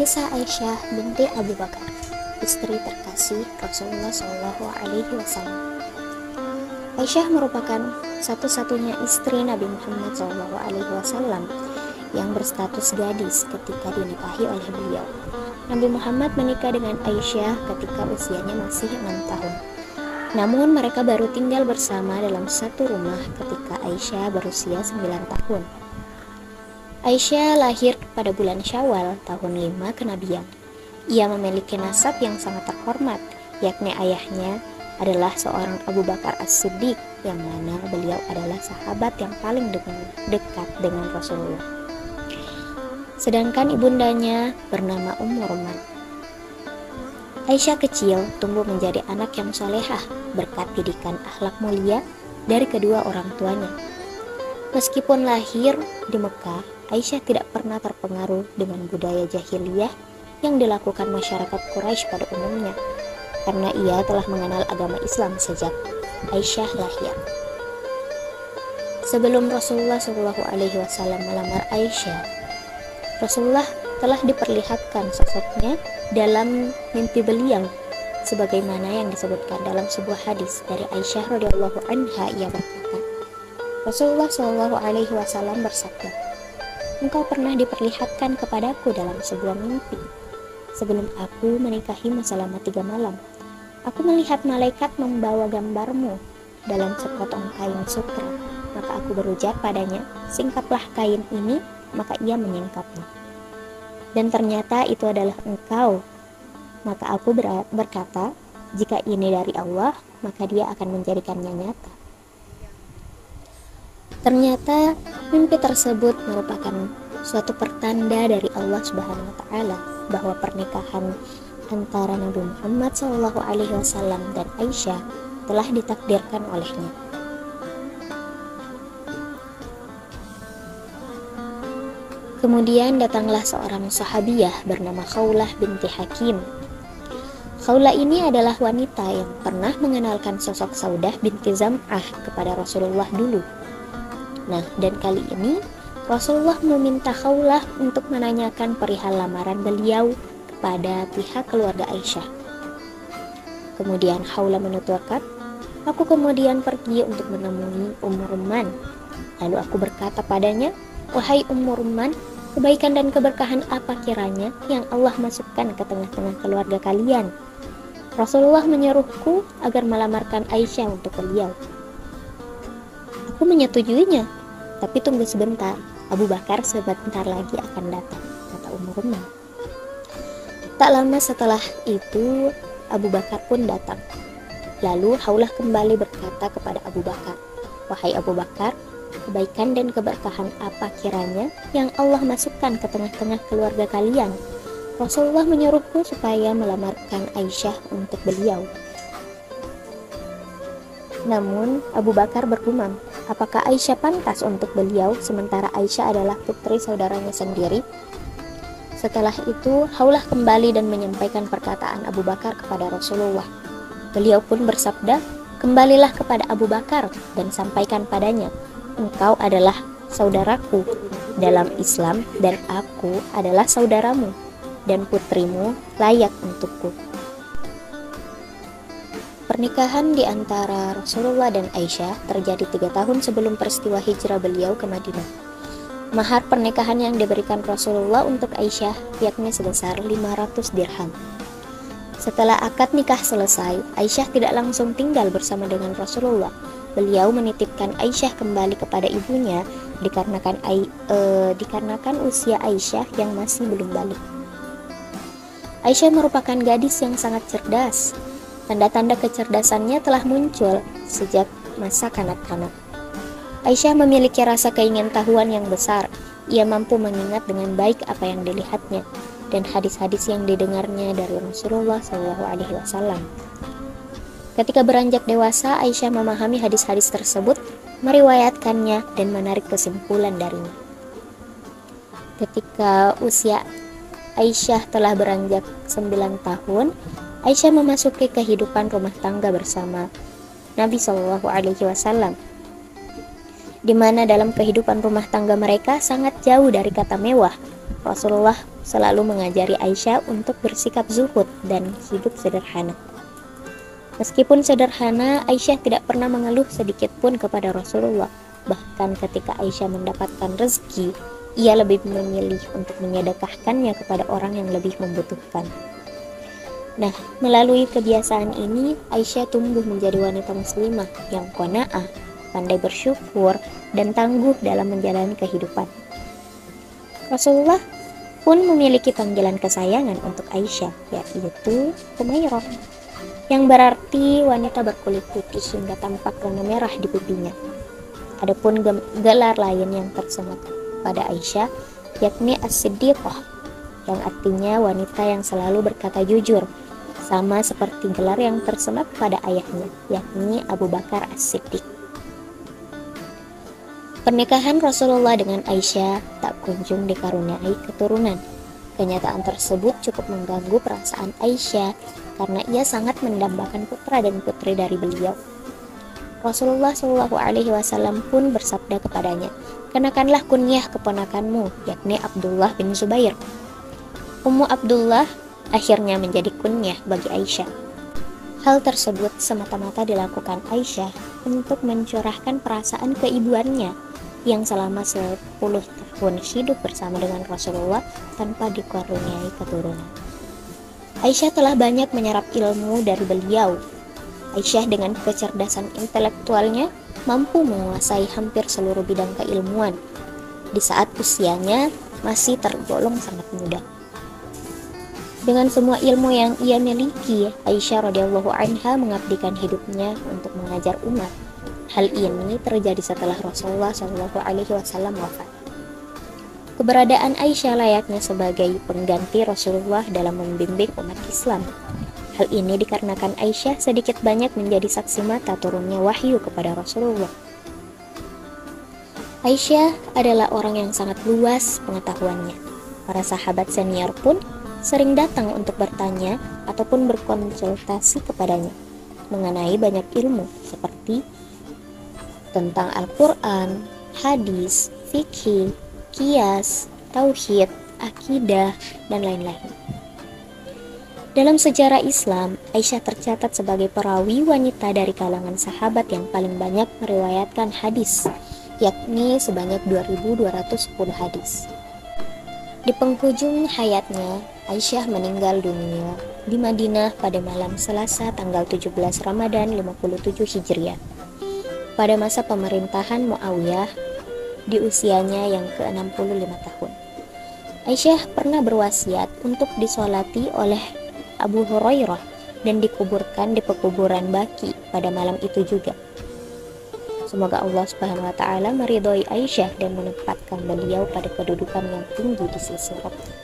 Kisah Aisyah binti Abu Bakar, istri terkasih Rasulullah SAW. Aisyah merupakan satu-satunya istri Nabi Muhammad SAW yang berstatus gadis ketika dinikahi oleh beliau. Nabi Muhammad menikah dengan Aisyah ketika usianya masih 6 tahun. Namun mereka baru tinggal bersama dalam satu rumah ketika Aisyah berusia 9 tahun. Aisyah lahir pada bulan Syawal tahun 5 kenabian. Ia memiliki nasab yang sangat terhormat, yakni ayahnya adalah seorang Abu Bakar As-Siddiq, yang mana beliau adalah sahabat yang paling dekat dengan Rasulullah. Sedangkan ibundanya bernama Ummu Ruman. Aisyah kecil tumbuh menjadi anak yang solehah berkat didikan akhlak mulia dari kedua orang tuanya. Meskipun lahir di Mekah, Aisyah tidak pernah terpengaruh dengan budaya jahiliyah yang dilakukan masyarakat Quraisy pada umumnya, karena ia telah mengenal agama Islam sejak Aisyah lahir. Sebelum Rasulullah SAW melamar Aisyah, Rasulullah telah diperlihatkan sosoknya dalam mimpi beliau, sebagaimana yang disebutkan dalam sebuah hadis dari Aisyah radhiyallahu anha. Ia berkata, Rasulullah SAW bersabda, "Engkau pernah diperlihatkan kepadaku dalam sebuah mimpi. Sebelum aku menikahimu selama 3 malam, aku melihat malaikat membawa gambarmu dalam sepotong kain sutra. Maka aku berujar padanya, singkaplah kain ini." Maka ia menyingkapnya. Dan ternyata itu adalah engkau. Maka aku berkata, jika ini dari Allah, maka dia akan menjadikannya nyata. Ternyata mimpi tersebut merupakan suatu pertanda dari Allah Subhanahu wa taala bahwa pernikahan antara Nabi Muhammad SAW dan Aisyah telah ditakdirkan olehnya. Kemudian datanglah seorang sahabiyah bernama Khawlah binti Hakim. Khawlah ini adalah wanita yang pernah mengenalkan sosok Saudah binti Zam'ah kepada Rasulullah dulu. Nah, dan kali ini Rasulullah meminta Khawlah untuk menanyakan perihal lamaran beliau kepada pihak keluarga Aisyah. Kemudian Khawlah menuturkan, "Aku kemudian pergi untuk menemui Ummu Ruman. Lalu aku berkata padanya, 'Wahai Ummu Ruman, kebaikan dan keberkahan apa kiranya yang Allah masukkan ke tengah-tengah keluarga kalian?' Rasulullah menyuruhku agar melamarkan Aisyah untuk beliau. Aku menyetujuinya, tapi tunggu sebentar, Abu Bakar sebentar lagi akan datang," kata Ummu Ruman. Tak lama setelah itu, Abu Bakar pun datang. Lalu Khawlah kembali berkata kepada Abu Bakar, "Wahai Abu Bakar, kebaikan dan keberkahan apa kiranya yang Allah masukkan ke tengah-tengah keluarga kalian? Rasulullah menyuruhku supaya melamarkan Aisyah untuk beliau." Namun Abu Bakar bergumam, apakah Aisyah pantas untuk beliau sementara Aisyah adalah putri saudaranya sendiri? Setelah itu Khawlah kembali dan menyampaikan perkataan Abu Bakar kepada Rasulullah. Beliau pun bersabda, "Kembalilah kepada Abu Bakar dan sampaikan padanya, engkau adalah saudaraku dalam Islam dan aku adalah saudaramu, dan putrimu layak untukku." Pernikahan di antara Rasulullah dan Aisyah terjadi 3 tahun sebelum peristiwa hijrah beliau ke Madinah. Mahar pernikahan yang diberikan Rasulullah untuk Aisyah yakni sebesar 500 dirham. Setelah akad nikah selesai, Aisyah tidak langsung tinggal bersama dengan Rasulullah. Beliau menitipkan Aisyah kembali kepada ibunya dikarenakan usia Aisyah yang masih belum balik. Aisyah merupakan gadis yang sangat cerdas. Tanda-tanda kecerdasannya telah muncul sejak masa kanak-kanak. Aisyah memiliki rasa keingintahuan yang besar. Ia mampu mengingat dengan baik apa yang dilihatnya dan hadis-hadis yang didengarnya dari Rasulullah SAW. Ketika beranjak dewasa, Aisyah memahami hadis-hadis tersebut, meriwayatkannya, dan menarik kesimpulan darinya. Ketika usia Aisyah telah beranjak 9 tahun, Aisyah memasuki kehidupan rumah tangga bersama Nabi SAW, di mana dalam kehidupan rumah tangga mereka sangat jauh dari kata mewah. Rasulullah selalu mengajari Aisyah untuk bersikap zuhud dan hidup sederhana. Meskipun sederhana, Aisyah tidak pernah mengeluh sedikit pun kepada Rasulullah. Bahkan ketika Aisyah mendapatkan rezeki, ia lebih memilih untuk menyedekahkannya kepada orang yang lebih membutuhkan. Nah, melalui kebiasaan ini, Aisyah tumbuh menjadi wanita muslimah yang qanaah, pandai bersyukur, dan tangguh dalam menjalani kehidupan. Rasulullah pun memiliki panggilan kesayangan untuk Aisyah, yaitu Humairah, yang berarti wanita berkulit putih hingga tampak warna merah di pipinya. Adapun gelar lain yang tersemat pada Aisyah yakni As-Siddiqah, yang artinya wanita yang selalu berkata jujur, sama seperti gelar yang tersemat pada ayahnya, yakni Abu Bakar As-Siddiq. Pernikahan Rasulullah dengan Aisyah tak kunjung dikaruniai keturunan. Kenyataan tersebut cukup mengganggu perasaan Aisyah karena ia sangat mendambakan putra dan putri dari beliau. Rasulullah Shallallahu Alaihi Wasallam pun bersabda kepadanya, "Kenakanlah kunyah keponakanmu, yakni Abdullah bin Zubair." Ummu Abdullah akhirnya menjadi kunyah bagi Aisyah. Hal tersebut semata-mata dilakukan Aisyah untuk mencurahkan perasaan keibuannya yang selama 10 tahun hidup bersama dengan Rasulullah tanpa dikaruniai keturunan. Aisyah telah banyak menyerap ilmu dari beliau. Aisyah dengan kecerdasan intelektualnya mampu menguasai hampir seluruh bidang keilmuan di saat usianya masih tergolong sangat muda. Dengan semua ilmu yang ia miliki, Aisyah radhiyallahu anha mengabdikan hidupnya untuk mengajar umat. Hal ini terjadi setelah Rasulullah Shallallahu Alaihi Wasallam wafat. Keberadaan Aisyah layaknya sebagai pengganti Rasulullah dalam membimbing umat Islam. Hal ini dikarenakan Aisyah sedikit banyak menjadi saksi mata turunnya wahyu kepada Rasulullah. Aisyah adalah orang yang sangat luas pengetahuannya. Para sahabat senior pun sering datang untuk bertanya ataupun berkonsultasi kepadanya mengenai banyak ilmu seperti tentang Al-Quran, hadis, fikih, qiyas, tauhid, akidah, dan lain-lain. Dalam sejarah Islam, Aisyah tercatat sebagai perawi wanita dari kalangan sahabat yang paling banyak meriwayatkan hadis, yakni sebanyak 2.210 hadis. Di penghujung hayatnya, Aisyah meninggal dunia di Madinah pada malam Selasa tanggal 17 Ramadan 57 Hijriah. Pada masa pemerintahan Muawiyah di usianya yang ke-65 tahun. Aisyah pernah berwasiat untuk disolati oleh Abu Hurairah dan dikuburkan di pekuburan Baqi pada malam itu juga. Semoga Allah Subhanahu wa taala meridhoi Aisyah dan menempatkan beliau pada kedudukan yang tinggi di sisi Allah.